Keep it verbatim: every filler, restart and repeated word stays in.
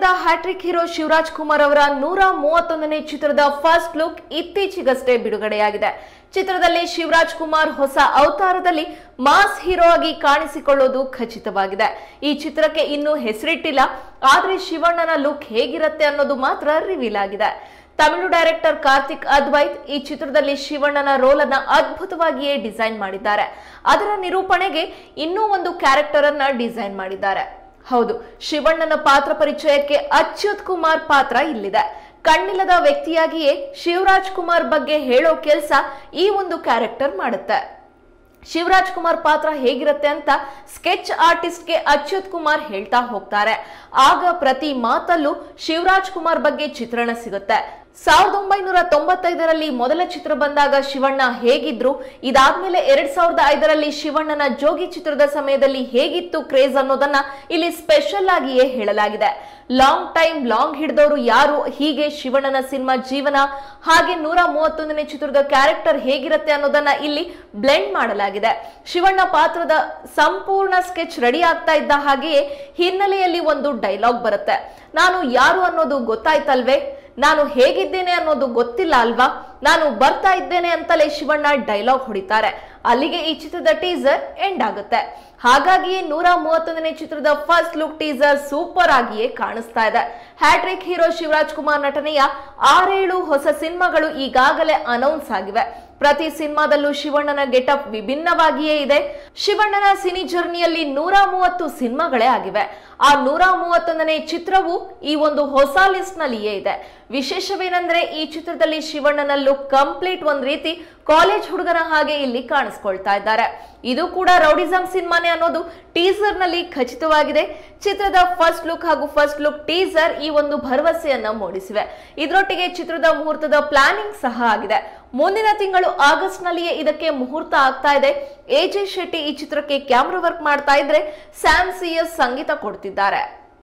ಚಿತ್ರದ hat trick hero Shivraj Kumar ಅವರ ನೂರ ಮೂವತ್ತೊಂದನೇ ಚಿತ್ರದ ಫಸ್ಟ್ ಲುಕ್ ಇತ್ತೀಚೆಗಷ್ಟೇ ಬಿಡುಗಡೆಯಾಗಿದೆ. ಚಿತ್ರದಲ್ಲಿ ಶಿವರಾಜ್ ಕುಮಾರ್ ಹೊಸ ಅವತಾರದಲ್ಲಿ ಮಾಸ್ ಹೀರೋ ಆಗಿ ಕಾಣಿಸಿಕೊಳ್ಳೋದು ಖಚಿತವಾಗಿದೆ. ಈ ಚಿತ್ರಕ್ಕೆ ಇನ್ನೂ ಹೆಸರಿಟ್ಟಿಲ್ಲ, ಆದ್ರೆ ಶಿವಣ್ಣನ ಲುಕ್ ಹೇಗಿರುತ್ತೆ ಅನ್ನೋದು ಮಾತ್ರ ರಿವೀಲ್ ಆಗಿದೆ. ತಮಿಳು ಡೈರೆಕ್ಟರ್ ಕಾರ್ತಿಕ್ ಅದ್ವೈತ್ ಈ ಚಿತ್ರದಲ್ಲಿ ಶಿವಣ್ಣನ ರೋಲ್ ಅನ್ನ ಅದ್ಭುತವಾಗಿಯೇ ಡಿಸೈನ್ ಮಾಡಿದ್ದಾರೆ. ಅದರ ನಿರೂಪಣೆಗೆ ಇನ್ನೂ ಒಂದು ಕ್ಯಾರೆಕ್ಟರ್ ಅನ್ನ ಡಿಸೈನ್ ಮಾಡಿದ್ದಾರೆ. ಹೌದು, ಶಿವಣ್ಣನ ಪಾತ್ರ ಪರಿಚಯಕ್ಕೆ ಅಚ್ಯುತ್ ಕುಮಾರ್ ಪಾತ್ರ ಇಲ್ಲಿದೆ. ಕಣ್ಣಿಲ್ಲದ ವ್ಯಕ್ತಿಯಾಗಿಯೇ ಶಿವರಾಜ್ ಕುಮಾರ್ ಬಗ್ಗೆ ಹೇಳೋ ಕೆಲಸ ಈ ಒಂದು ಕ್ಯಾರೆಕ್ಟರ್ ಮಾಡುತ್ತೆ. ಶಿವರಾಜ್ ಕುಮಾರ್ ಪಾತ್ರ ಹೇಗಿರುತ್ತೆ ಅಂತ ಸ್ಕೆಚ್ ಆರ್ಟಿಸ್ಟ್ಗೆ ಅಚ್ಯುತ್ ಕುಮಾರ್ ಹೇಳ್ತಾ ಹೋಗ್ತಾರೆ. ಆಗ ಪ್ರತಿ ಮಾತಲ್ಲೂ ಶಿವರಾಜ್ ಕುಮಾರ್ ಬಗ್ಗೆ ಚಿತ್ರಣ ಸಿಗುತ್ತೆ. ಸಾವಿರದ ಒಂಬೈನೂರ ತೊಂಬತ್ತೈದರಲ್ಲಿ ಮೊದಲ ಚಿತ್ರ ಬಂದಾಗ ಶಿವಣ್ಣ ಹೇಗಿದ್ರು, ಇದಾದ್ಮೇಲೆ ಎರಡ್ ಸಾವಿರದ ಐದರಲ್ಲಿ ಶಿವಣ್ಣನ ಜೋಗಿ ಚಿತ್ರದ ಸಮಯದಲ್ಲಿ ಹೇಗಿತ್ತು ಕ್ರೇಜ್ ಅನ್ನೋದನ್ನ ಇಲ್ಲಿ ಸ್ಪೆಷಲ್ ಆಗಿಯೇ ಹೇಳಲಾಗಿದೆ. ಲಾಂಗ್ ಟೈಮ್ ಲಾಂಗ್ ಹಿಡಿದವರು ಯಾರು, ಹೀಗೆ ಶಿವಣ್ಣನ ಸಿನಿಮಾ ಜೀವನ, ಹಾಗೆ ನೂರ ಮೂವತ್ತೊಂದನೇ ಚಿತ್ರದ ಕ್ಯಾರೆಕ್ಟರ್ ಹೇಗಿರುತ್ತೆ ಅನ್ನೋದನ್ನ ಇಲ್ಲಿ ಬ್ಲೆಂಡ್ ಮಾಡಲಾಗಿದೆ. ಶಿವಣ್ಣ ಪಾತ್ರದ ಸಂಪೂರ್ಣ ಸ್ಕೆಚ್ ರೆಡಿ ಆಗ್ತಾ ಇದ್ದ ಹಾಗೆಯೇ ಹಿನ್ನೆಲೆಯಲ್ಲಿ ಒಂದು ಡೈಲಾಗ್ ಬರುತ್ತೆ. ನಾನು ಯಾರು ಅನ್ನೋದು ಗೊತ್ತಾಯ್ತಲ್ವೇ, ನಾನು ಹೇಗಿದ್ದೇನೆ ಅನ್ನೋದು ಗೊತ್ತಿಲ್ಲ ಅಲ್ವಾ, ನಾನು ಬರ್ತಾ ಇದ್ದೇನೆ ಅಂತಲೇ ಶಿವಣ್ಣ ಡೈಲಾಗ್ ಹೊಡಿತಾರೆ. ಅಲ್ಲಿಗೆ ಈ ಚಿತ್ರದ ಟೀಸರ್ ಎಂಡ್ ಆಗುತ್ತೆ. ಹಾಗಾಗಿಯೇ ನೂರ ಮೂವತ್ತೊಂದನೇ ಚಿತ್ರದ ಫಸ್ಟ್ ಲುಕ್ ಟೀಸರ್ ಸೂಪರ್ ಆಗಿಯೇ ಕಾಣಿಸ್ತಾ ಇದೆ. ಹ್ಯಾಟ್ರಿಕ್ ಹೀರೋ ಶಿವರಾಜ್ ಕುಮಾರ್ ನಟನೆಯ ಆರೇಳು ಹೊಸ ಸಿನಿಮಾಗಳು ಈಗಾಗಲೇ ಅನೌನ್ಸ್ ಆಗಿವೆ. ಪ್ರತಿ ಸಿನಿಮಾದಲ್ಲೂ ಶಿವಣ್ಣನ ಗೆಟಪ್ ವಿಭಿನ್ನವಾಗಿಯೇ ಇದೆ. ಶಿವಣ್ಣನ ಸಿನಿ ಜರ್ನಿಯಲ್ಲಿ ನೂರ ಮೂವತ್ತು ಸಿನಿಮಾಗಳೇ ಆಗಿವೆ. ಆ ನೂರ ಮೂವತ್ತೊಂದನೇ ಚಿತ್ರವು ಈ ಒಂದು ಹೊಸ ಲಿಸ್ಟ್ ನಲ್ಲಿಯೇ ಇದೆ. ವಿಶೇಷವೇನೆಂದ್ರೆ ಈ ಚಿತ್ರದಲ್ಲಿ ಶಿವಣ್ಣನ ಲುಕ್ ಕಂಪ್ಲೀಟ್ ಒಂದ್ ರೀತಿ ಕಾಲೇಜ್ ಹುಡುಗನ ಹಾಗೆ ಇಲ್ಲಿ ಕಾಣಿಸ್ಕೊಳ್ತಾ ಇದ್ದಾರೆ. ಇದು ಕೂಡ ರೌಡಿಸಂ ಸಿನಿಮಾನೇ ಅನ್ನೋದು ಟೀಸರ್ ನಲ್ಲಿ ಖಚಿತವಾಗಿದೆ. ಚಿತ್ರದ ಫಸ್ಟ್ ಲುಕ್ ಹಾಗೂ ಫಸ್ಟ್ ಲುಕ್ ಟೀಸರ್ ಈ ಒಂದು ಭರವಸೆಯನ್ನ ಮೂಡಿಸಿವೆ. ಇದರೊಟ್ಟಿಗೆ ಚಿತ್ರದ ಮುಹೂರ್ತದ ಪ್ಲಾನಿಂಗ್ ಸಹ ಆಗಿದೆ. ಮುಂದಿನ ತಿಂಗಳು ಆಗಸ್ಟ್ ನಲ್ಲಿಯೇ ಇದಕ್ಕೆ ಮುಹೂರ್ತ ಆಗ್ತಾ ಇದೆ. ಎ ಜೆ ಶೆಟ್ಟಿ ಈ ಚಿತ್ರಕ್ಕೆ ಕ್ಯಾಮ್ರಾ ವರ್ಕ್ ಮಾಡ್ತಾ ಇದ್ರೆ, ಸ್ಯಾಮ್ ಸಿ ಎಸ್ ಸಂಗೀತ ಕೊಡ್ತಿದ್ದಾರೆ.